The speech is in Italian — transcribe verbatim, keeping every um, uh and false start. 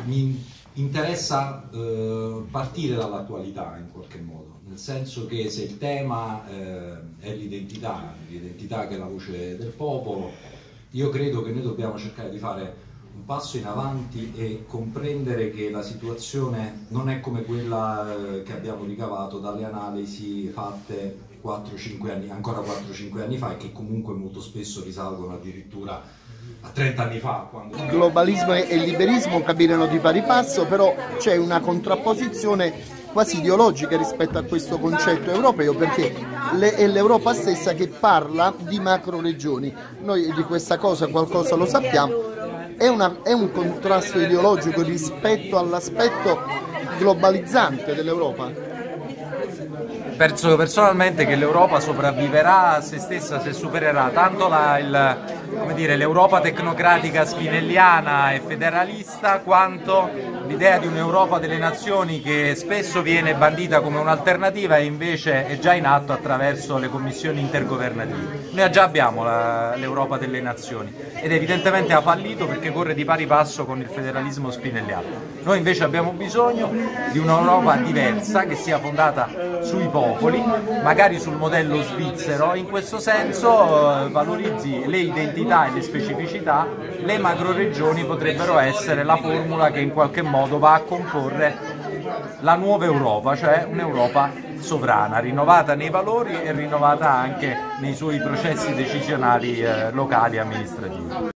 mi interessa eh, partire dall'attualità in qualche modo, nel senso che se il tema eh, è l'identità, l'identità che è la voce del popolo, io credo che noi dobbiamo cercare di fare un passo in avanti e comprendere che la situazione non è come quella eh, che abbiamo ricavato dalle analisi fatte quattro cinque anni, ancora quattro cinque anni fa, e che comunque molto spesso risalgono addirittura a trenta anni fa. Quando... Il globalismo e il liberismo camminano di pari passo, però c'è una contrapposizione quasi ideologica rispetto a questo concetto europeo, perché le, è l'Europa stessa che parla di macro regioni. Noi di questa cosa qualcosa lo sappiamo. È, una, è un contrasto ideologico rispetto all'aspetto globalizzante dell'Europa? Penso personalmente che l'Europa sopravviverà a se stessa se supererà tanto l'Europa tecnocratica spinelliana e federalista, quanto l'idea di un'Europa delle nazioni che spesso viene bandita come un'alternativa e invece è già in atto attraverso le commissioni intergovernative. Noi già abbiamo l'Europa delle nazioni ed evidentemente ha fallito perché corre di pari passo con il federalismo spinelliano. Noi invece abbiamo bisogno di un'Europa diversa che sia fondata sui popoli, magari sul modello svizzero, in questo senso eh, valorizzi le identità e le specificità. Le macroregioni potrebbero essere la formula che in qualche modo va a comporre la nuova Europa, cioè un'Europa sovrana, rinnovata nei valori e rinnovata anche nei suoi processi decisionali eh, locali e amministrativi.